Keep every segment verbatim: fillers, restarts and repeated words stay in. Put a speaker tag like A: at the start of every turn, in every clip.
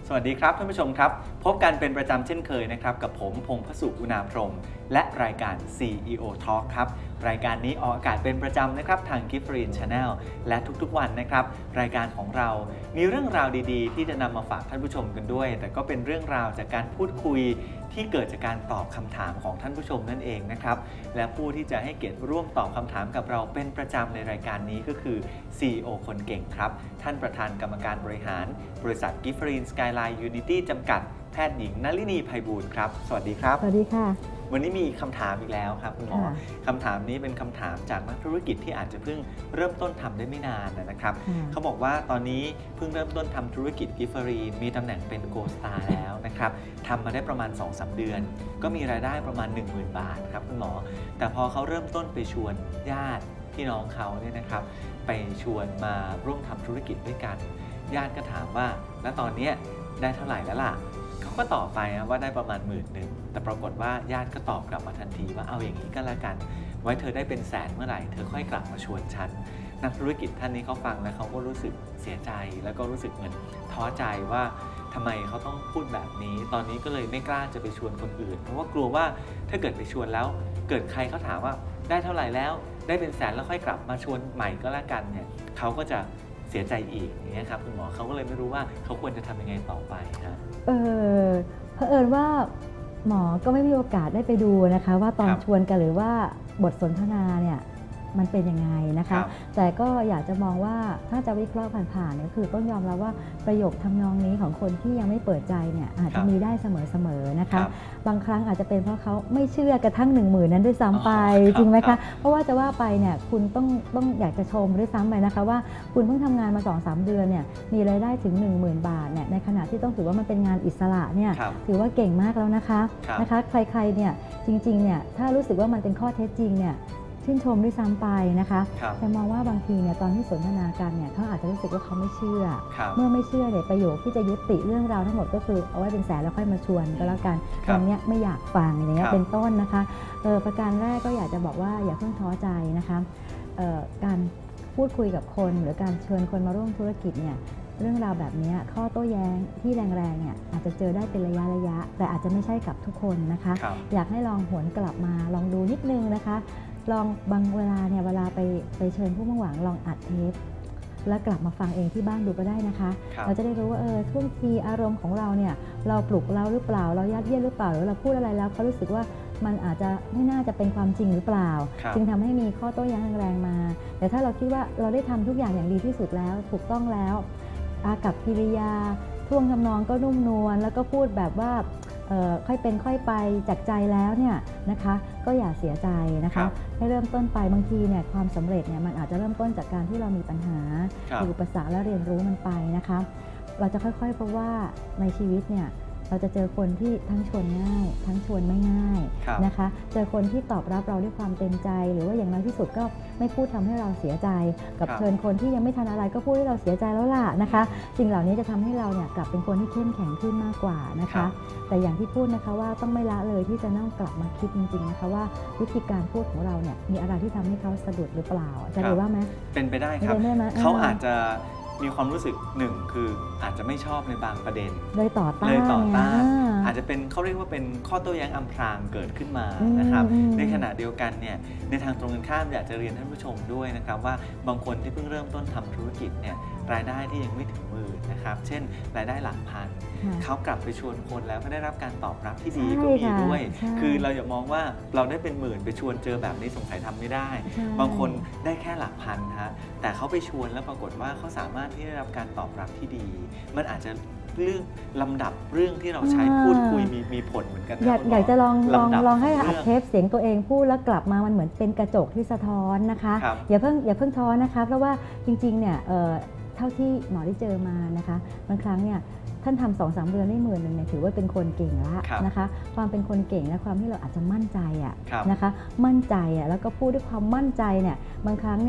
A: สวัสดีครับท่านผู้ชมครับพบกันเป็นประจำเช่นเคยนะครับกับผมพงษ์พสุอุณาพรหมและรายการ ซี อี โอ Talk ครับรายการนี้ออกอากาศเป็นประจำนะครับทาง Giftgreen Channel และทุกๆวันนะครับรายการของเรามีเรื่องราวดีๆที่จะนำมาฝากท่านผู้ชมกันด้วยแต่ก็เป็นเรื่องราวจากการพูดคุยที่เกิดจากการตอบคำถามของท่านผู้ชมนั่นเองนะครับและผู้ที่จะให้เกียรติร่วมตอบคำถามกับเราเป็นประจำในรายการนี้ก็คือ ซี อี โอ คนเก่งครับท่านประธานกรรมการบริหารบริษัท Giftgreen Skyline Unity จำกัดแพทย์หญิงนลินีไพบูลย์ครับสวัสดีครับ
B: สวัสดีค่ะ
A: วันนี้มีคำถามอีกแล้วครับคุณหมอคำถามนี้เป็นคำถามจากนักธุรกิจที่อาจจะเพิ่งเริ่มต้นทำได้ไม่นานนะครับเขาบอกว่าตอนนี้เพิ่งเริ่มต้นทำธุรกิจ Giftgreen มีตำแหน่งเป็น Gold Star แล้วนะครับทำมาได้ประมาณ สองถึงสาม เดือนก็มีรายได้ประมาณ หนึ่งหมื่น บาทครับคุณหมอแต่พอเขาเริ่มต้นไปชวนญาติพี่น้องเขาเนี่ยนะครับไปชวนมาร่วมทำธุรกิจด้วยกันญาติก็ถามว่าแล้วตอนนี้ได้เท่าไหร่แล้วล่ะเขาก็ตอบไปว่าได้ประมาณหมื่นหนึ่งแต่ปรากฏว่าญาติก็ตอบกลับมาทันทีว่าเอาอย่างนี้ก็แล้วกันไว้เธอได้เป็นแสนเมื่อไหร่เธอค่อยกลับมาชวนฉันนักธุรกิจท่านนี้เขาฟังแล้วเขาก็รู้สึกเสียใจแล้วก็รู้สึกเหมือนท้อใจว่าทำไมเขาต้องพูดแบบนี้ตอนนี้ก็เลยไม่กล้าจะไปชวนคนอื่นเพราะว่ากลัวว่าถ้าเกิดไปชวนแล้วเกิดใครเขาถามว่าได้เท่าไหร่แล้วได้เป็นแสนแล้วค่อยกลับมาชวนใหม่ก็แล้วกันเนี่ยเขาก็จะเสียใจอีกอย่างนี้ครับคุณหมอเขาก็เลยไม่รู้ว่าเขาควรจะทำยังไงต่อไปครับ
B: เออเผอิญว่าหมอก็ไม่มีโอกาสได้ไปดูนะคะว่าตอนชวนกันหรือว่าบทสนทนาเนี่ยมันเป็นยังไงนะคะแต่ก็อยากจะมองว่าถ้าจะวิเคราะห์ผ่านๆเนี่ยคือต้องยอมรับว่าประโยคทำนองนี้ของคนที่ยังไม่เปิดใจเนี่ยอาจจะมีได้เสมอๆนะคะบางครั้งอาจจะเป็นเพราะเขาไม่เชื่อกระทั่งหนึ่งหมื่นนั้นด้วยซ้ำไปจริงไหมคะเพราะว่าจะว่าไปเนี่ยคุณต้องต้องอยากจะชมด้วยซ้ำไปนะคะว่าคุณเพิ่งทำงานมา สองถึงสาม เดือนเนี่ยมีรายได้ถึง หนึ่งหมื่น บาทเนี่ยในขณะที่ต้องถือว่ามันเป็นงานอิสระเนี่ยถือว่าเก่งมากแล้วนะคะนะคะใครๆเนี่ยจริงๆเนี่ยถ้ารู้สึกว่ามันเป็นข้อเท็จจริงเนี่ยชื่นชมด้วยซ้ำไปนะคะแต่มองว่าบางทีเนี่ยตอนที่สนทนากันเนี่ยเขาอาจจะรู้สึกว่าเขาไม่เชื่อเมื่อไม่เชื่อเนี่ยประโยคที่จะยุติเรื่องราวทั้งหมดก็คือเอาไว้เป็นแสนแล้วค่อยมาชวนก็แล้วกันตอนนี้ไม่อยากฟังอย่างเงี้ยเป็นต้นนะคะเออประการแรกก็อยากจะบอกว่าอย่าเพิ่งท้อใจนะคะเอ่อการพูดคุยกับคนหรือการเชิญคนมาร่วมธุรกิจเนี่ยเรื่องราวแบบนี้ข้อโต้แย้งที่แรงๆเนี่ยอาจจะเจอได้เป็นระยะระยะแต่อาจจะไม่ใช่กับทุกคนนะคะอยากให้ลองหวนกลับมาลองดูนิดนึงนะคะลองบางเวลาเนี่ยเวลาไปไปเชิญผู้มุ่งหวังลองอัดเทปแล้วกลับมาฟังเองที่บ้านดูก็ได้นะคะเราจะได้รู้ว่าเออท่วงทีอารมณ์ของเราเนี่ยเราปลุกเราหรือเปล่าเรายัดเยียดหรือเปล่าหรือเราพูดอะไรแล้วเขารู้สึกว่ามันอาจจะไม่น่าจะเป็นความจริงหรือเปล่าจึงทำให้มีข้อโต้แย้งแรงๆมาแต่ถ้าเราคิดว่าเราได้ทำทุกอย่างอย่างดีที่สุดแล้วถูกต้องแล้วอากับกิริยาท่วงทำนองก็นุ่มนวลแล้วก็พูดแบบว่าค่อยเป็นค่อยไปจากใจแล้วเนี่ยนะคะก็อย่าเสียใจนะคะให้เริ่มต้นไปบางทีเนี่ยความสำเร็จเนี่ยมันอาจจะเริ่มต้นจากการที่เรามีปัญหามีอุปสรรคและเรียนรู้มันไปนะคะเราจะค่อยๆพบว่าในชีวิตเนี่ยเราจะเจอคนที่ทั้งชวนง่ายทั้งชวนไม่ง่ายนะคะเจอคนที่ตอบรับเราด้วยความเต็มใจหรือว่าอย่างน้อยที่สุดก็ไม่พูดทำให้เราเสียใจกับเชิญคนที่ยังไม่ทันอะไรก็พูดให้เราเสียใจแล้วล่ะนะคะสิ่งเหล่านี้จะทำให้เราเนี่ยกลับเป็นคนที่เข้มแข็งขึ้นมากกว่านะคะแต่อย่างที่พูดนะคะว่าต้องไม่ละเลยที่จะนั่งกลับมาคิดจริงๆนะคะว่าวิธีการพูดของเราเนี่ยมีอะไรที่ทำให้เขาสะดุดหรือเปล่าจะได้ว่าไหม
A: เป็นไปได้ครับเขาอาจจะมีความรู้สึกหนึ่งคืออาจจะไม่ชอบในบางประเด็น
B: เลยต่อต้าน
A: เลยต่อต้านอาจจะเป็นเขาเรียกว่าเป็นข้อโต้แย้งอำพรางเกิดขึ้นมานะครับในขณะเดียวกันเนี่ยในทางตรงกันข้ามอยากจะเรียนท่านผู้ชมด้วยนะครับว่าบางคนที่เพิ่งเริ่มต้นทำธุรกิจเนี่ยรายได้ที่ยังไม่ถึงหมื่นนะครับเช่นรายได้หลักพันเขากลับไปชวนคนแล้วก็ได้รับการตอบรับที่ดีก็มีด้วยคือเราอย่ามองว่าเราได้เป็นหมื่นไปชวนเจอแบบนี้สงสัยทำไม่ได้บางคนได้แค่หลักพันฮะแต่เขาไปชวนแล้วปรากฏว่าเขาสามารถที่ได้รับการตอบรับที่ดีมันอาจจะเรื่องลำดับเรื่องที่เราใช้พูดคุยมีมีผลเหมือนกัน
B: อยากอยากจะลองลองลองให้อัดเทปเสียงตัวเองพูดแล้วกลับมามันเหมือนเป็นกระจกที่สะท้อนนะคะอย่าเพิ่งอย่าเพิ่งท้อนะคะเพราะว่าจริงๆเนี่ยเท่าที่หมอได้เจอมานะคะบางครั้งเนี่ยท่านทำสองสามเดือนได้หมื่นหนึ่งเนี่ยถือว่าเป็นคนเก่งแล้วนะคะความเป็นคนเก่งและความที่เราอาจจะมั่นใจอะนะคะมั่นใจอะแล้วก็พูดด้วยความมั่นใจเนี่ยบางครั้งเนี่ย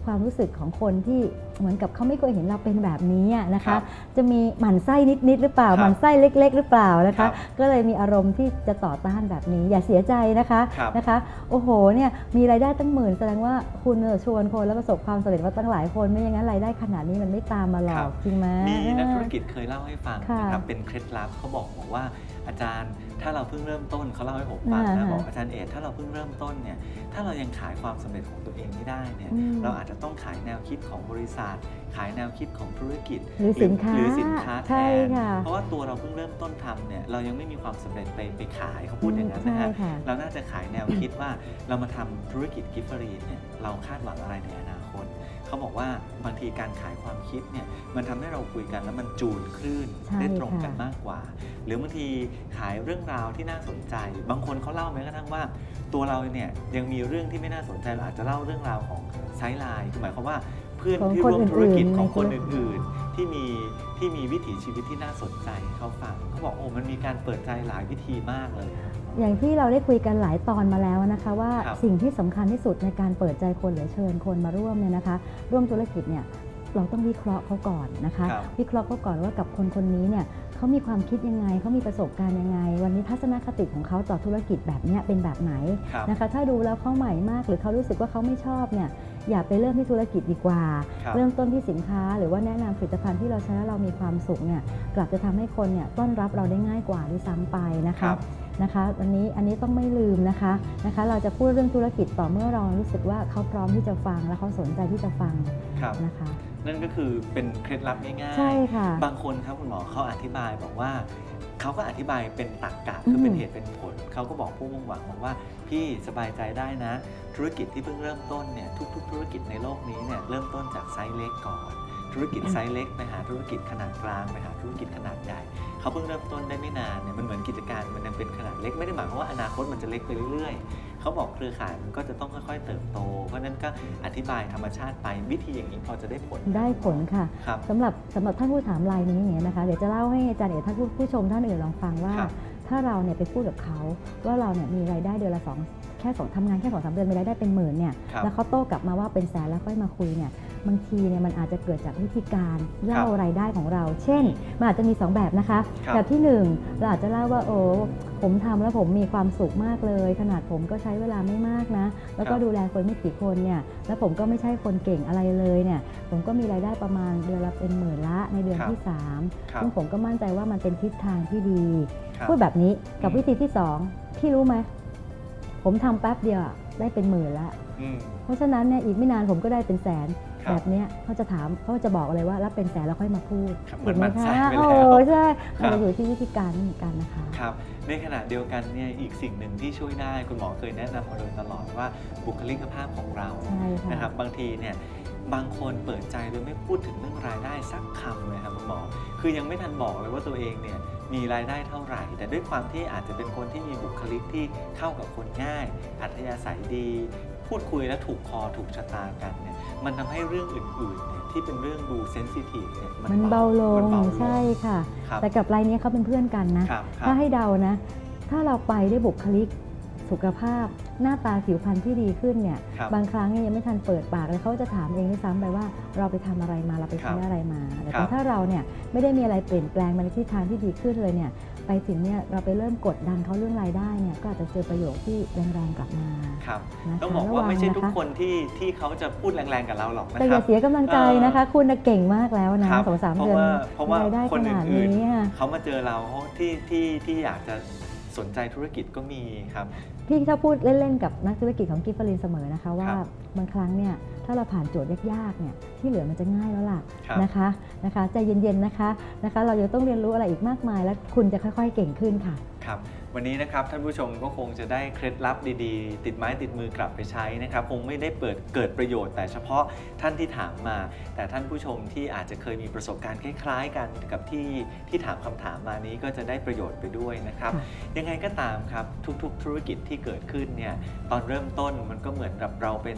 B: ความรู้สึกของคนที่เหมือนกับเขาไม่เคยเห็นเราเป็นแบบนี้นะคะจะมีหมั่นไส้นิดๆหรือเปล่าหมั่นไส้เล็กๆหรือเปล่านะคะก็เลยมีอารมณ์ที่จะต่อต้านแบบนี้อย่าเสียใจนะคะนะคะโอ้โหเนี่ยมีรายได้ตั้งหมื่นแสดงว่าคุณชวนคนแล้วประสบความสำเร็จมาตั้งหลายคนไม่อย่างนั้นรายได้ขนาดนี้มันไม่ตามมาหรอกจริงไหม
A: มีนักธุรกิจเคยเล่าให้ฟังนะครับเป็นเคล็ดลับเขาบอกบอกว่าอาจารย์ถ้าเราเพิ่งเริ่มต้นเขาเล่าให้ผมฟังนะบอกอาจารย์เอกถ้าเราเพิ่งเริ่มต้นเนี่ยถ้าเรายังขายความสำเร็จของตัวเองไม่ได้เนี่ยเราอาจจะต้องขายแนวคิดของบริษัทขายแนวคิดของธุรกิจ
B: หรือสินค้า
A: หรือสินค้าแทนเพราะว่าตัวเราเพิ่งเริ่มต้นทำเนี่ยเรายังไม่มีความสำเร็จไปไปขายเขาพูดอย่างนั้นนะฮะเราน่าจะขายแนวคิดว่าเรามาทำธุรกิจกิฟต์ฟรีเนี่ยเราคาดหวังอะไรในอนาคตเขาบอกว่าบางทีการขายความคิดเนี่ยมันทำให้เราคุยกันแล้วมันจูนคลื่นได้ตรงกันมากกว่าหรือบางทีขายเรื่องราวที่น่าสนใจบางคนเขาเล่าแม้กระทั่งว่าตัวเราเนี่ยยังมีเรื่องที่ไม่น่าสนใจเราอาจจะเล่าเรื่องราวของไซด์ไลน์คือหมายความว่าเพื่อนที่ร่วมธุรกิจของคนอื่นๆที่มีที่มีวิถีชีวิตที่น่าสนใจเขาฟังเขาบอกโอ้มันมีการเปิดใจหลายวิธีมากเลย
B: อย่างที่เราได้คุยกันหลายตอนมาแล้วนะคะว่าสิ่งที่สำคัญที่สุดในการเปิดใจคนหรือเชิญคนมาร่วมเนี่ยนะคะร่วมธุรกิจเนี่ยเราต้องวิเคราะห์เขาก่อนนะคะวิเคราะห์เขาก่อนว่ากับคนคนนี้เนี่ยเขามีความคิดยังไงเขามีประสบการณ์ยังไงวันนี้ทัศนคติของเขาต่อธุรกิจแบบนี้เป็นแบบไหนนะคะถ้าดูแล้วเขาใหม่มากหรือเขารู้สึกว่าเขาไม่ชอบเนี่ยอย่าไปเริ่มที่ธุรกิจดีกว่าเริ่มต้นที่สินค้าหรือว่าแนะนำผลิตภัณฑ์ที่เราใช้แล้วเรามีความสุขเนี่ยกลับจะทำให้คนเนี่ยต้อนรับเราได้ง่ายกว่าด้วยซ้ำไปนะคะนะคะวันนี้อันนี้ต้องไม่ลืมนะคะนะคะเราจะพูดเรื่องธุรกิจต่อเมื่อเรารู้สึกว่าเขาพร้อมที่จะฟังและเขาสนใจที่จะฟังนะคะ
A: นั่นก็คือเป็นเคล็ดลับง่ายๆ
B: ใช่ค่ะ
A: บางคนครับคุณหมอเขาอธิบายบอกว่าเขาก็อธิบายเป็นตรรกะคือเป็นเหตุเป็นผลเขาก็บอกผู้มุ่งหวังบอกว่าพี่สบายใจได้นะธุรกิจที่เพิ่งเริ่มต้นเนี่ยทุกๆธุรกิจในโลกนี้เนี่ยเริ่มต้นจากไซส์เล็กก่อนธุรกิจไซส์เล็กไปหาธุรกิจขนาดกลางไปหาธุรกิจขนาดใหญ่เขาเพิ่งเริ่มต้นได้ไม่นานเนี่ยมันเหมือนกิจการมันยังเป็นขนาดเล็กไม่ได้หมายความว่าอนาคตมันจะเล็กไปเรื่อยๆเขาบอกเครือข่ายมันก็จะต้องค่อยๆเติบโตเพราะนั้นก็อธิบายธรรมชาติไปวิธีอย่างนี้พอจะได้ผล
B: ได้ผลค่ะสำหรับสำหรับท่านผู้ถามรายนี้เนี่ยนะคะเดี๋ยวจะเล่าให้อาจารย์เอกท่านผู้ชมท่านอื่นลองฟังว่าถ้าเราเนี่ยไปพูดกับเขาว่าเราเนี่ยมีรายได้เดือนละสองแค่สองทำงานแค่สองสามเดือนมีรายได้เป็นหมื่นเนี่ยแล้วเขาโต้กลับมาว่าเป็นแสนแล้วค่อยมาคุยเนี่ยบางทีเนี่ยมันอาจจะเกิดจากวิธีการเล่ารายได้ของเราเช่นมันอาจจะมีสองแบบนะคะแบบที่หนึ่งเราอาจจะเล่าว่าโอ้ผมทำแล้วผมมีความสุขมากเลยขนาดผมก็ใช้เวลาไม่มากนะแล้วก็ดูแลคนไม่กี่คนเนี่ยแล้วผมก็ไม่ใช่คนเก่งอะไรเลยเนี่ยผมก็มีรายได้ประมาณเดือนละเป็นหมื่นละในเดือนที่สามซึ่งผมก็มั่นใจว่ามันเป็นทิศทางที่ดีพูดแบบนี้กับวิธีที่สองพี่รู้ไหมผมทำแป๊บเดียวได้เป็นหมื่นแล้วเพราะฉะนั้นเนี่ยอีกไม่นานผมก็ได้เป็นแสนแบบนี้เขาจะถามเขาจะบอกเลยว่ารับเป็นแสนแล้วค่อยมาพูด
A: ถูกไหมคะ
B: โอ้ใช่มันจะอยู่ที่วิธีการเหมือนกันนะคะ
A: ครับในขณะเดียวกันเนี่ยอีกสิ่งหนึ่งที่ช่วยได้คุณหมอเคยแนะนำมาโดยตลอดว่าบุคลิกภาพของเรานะครับบางทีเนี่ยบางคนเปิดใจโดยไม่พูดถึงเรื่องรายได้สักคำเลยครับคุณหมอคือยังไม่ทันบอกเลยว่าตัวเองเนี่ยมีรายได้เท่าไหร่แต่ด้วยความที่อาจจะเป็นคนที่มีบุคลิกที่เข้ากับคนง่ายอัธยาศัยดีพูดคุยและถูกคอถูกชะตากันเนี่ยมันทำให้เรื่องอื่นๆเนี่ยที่เป็นเรื่องดูเซนซิทีฟเนี่ย
B: มันเบาลงใช่ค่ะแต่กับรายนี้เขาเป็นเพื่อนกันนะถ้าให้เดานะถ้าเราไปได้บุคลิกสุขภาพหน้าตาผิวพรรณที่ดีขึ้นเนี่ยบางครั้งยังไม่ทันเปิดปากเลยเขาจะถามเองด้วยซ้ำไปว่าเราไปทำอะไรมาเราไปซื้ออะไรมาแต่ถ้าเราเนี่ยไม่ได้มีอะไรเปลี่ยนแปลงมาในทิศทางที่ดีขึ้นเลยเนี่ยไปถึงเนี่ยเราไปเริ่มกดดันเขาเรื่องรายได้เนี่ยก็อาจจะเจอประโยคที่แรงๆกลับมา
A: ครับต้องบอกว่าไม่ใช่ทุกคนที่ที่เขาจะพูดแรงๆกับเราหรอกนะครับ
B: แต่อย่าเสียกำลังใจนะคะคุณเก่งมากแล้วนะสองสามเดือน
A: เพราะว่าคนอื่นๆเขามาเจอเราที่ที่ที่อยากจะสนใจธุรกิจก็มีครับ
B: พี่ชอบพูดเล่นๆกับนักธุรกิจของกิฟต์ฟลินเสมอนะคะว่าบางครั้งเนี่ยถ้าเราผ่านโจทย์ยากๆเนี่ยที่เหลือมันจะง่ายแล้วล่ะนะคะนะคะใจเย็นๆนะคะนะคะเราจะต้องเรียนรู้อะไรอีกมากมายและคุณจะค่อยๆเก่งขึ้นค่ะ
A: ครับวันนี้นะครับท่านผู้ชมก็คงจะได้เคล็ดลับดีๆติดไม้ติดมือกลับไปใช้นะครับคงไม่ได้เปิดเกิดประโยชน์แต่เฉพาะท่านที่ถามมาแต่ท่านผู้ชมที่อาจจะเคยมีประสบการณ์คล้ายๆกันกับที่ที่ถามคำถามมานี้ก็จะได้ประโยชน์ไปด้วยนะครับยังไงก็ตามครับทุกๆธุรกิจที่เกิดขึ้นเนี่ยตอนเริ่มต้นมันก็เหมือนกับเราเป็น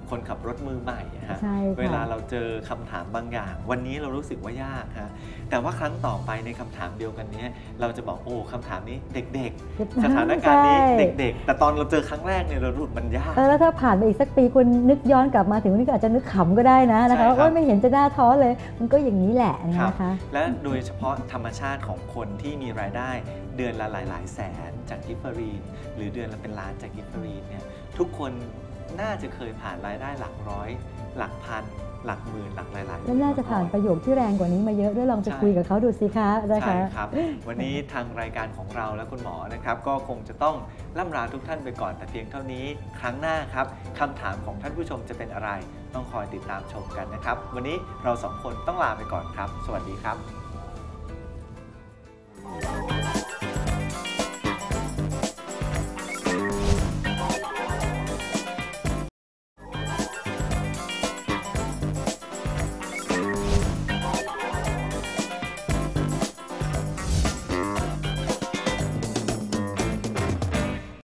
A: คนขับรถมือใหม่ฮะ
B: ใช่ค่ะ
A: เวลาเราเจอคำถามบางอย่าง วันนี้เรารู้สึกว่ายากฮะแต่ว่าครั้งต่อไปในคำถามเดียวกันนี้เราจะบอกโอ้คำถามนี้เด็กๆ สถานการณ์นี้เด็กๆ แต่ตอนเราเจอครั้งแรกเนี่ยเรารู้สึกมันยาก
B: เออแล้วถ้าผ่านไปอีกสักปีคุณนึกย้อนกลับมาถึงวันนี้ก็อาจจะนึกขำก็ได้นะนะ
A: ใช่
B: คะ
A: ครับ
B: ว่าไม่เห็นจะน่าท้อเลย มันก็อย่างนี้แหละ
A: ครับ
B: นะคะ
A: และโดยเฉพาะธรรมชาติของคนที่มีรายได้เดือนละหลายๆแสนจากกิฟเฟอรีนหรือเดือนละเป็นล้านจากกิฟเฟอรีนเนี่ยทุกคนน่าจะเคยผ่านรายได้หลักร้อย หลักพัน หลักหมื่นหลักหลายๆ
B: แล้วน่าจะผ่านประโยคที่แรงกว่านี้มาเยอะด้วยลองไป
A: ใช่
B: คุยกับเขาดูสิคะนะ
A: ใช่
B: คะ
A: ครับ วันนี้ทางรายการของเราและคุณหมอนะครับก็คงจะต้องล่ำลาทุกท่านไปก่อนแต่เพียงเท่านี้ครั้งหน้าครับคำถามของท่านผู้ชมจะเป็นอะไร ต้องคอยติดตามชมกันนะครับ วันนี้เราสองคนต้องลาไปก่อนครับ สวัสดีครับ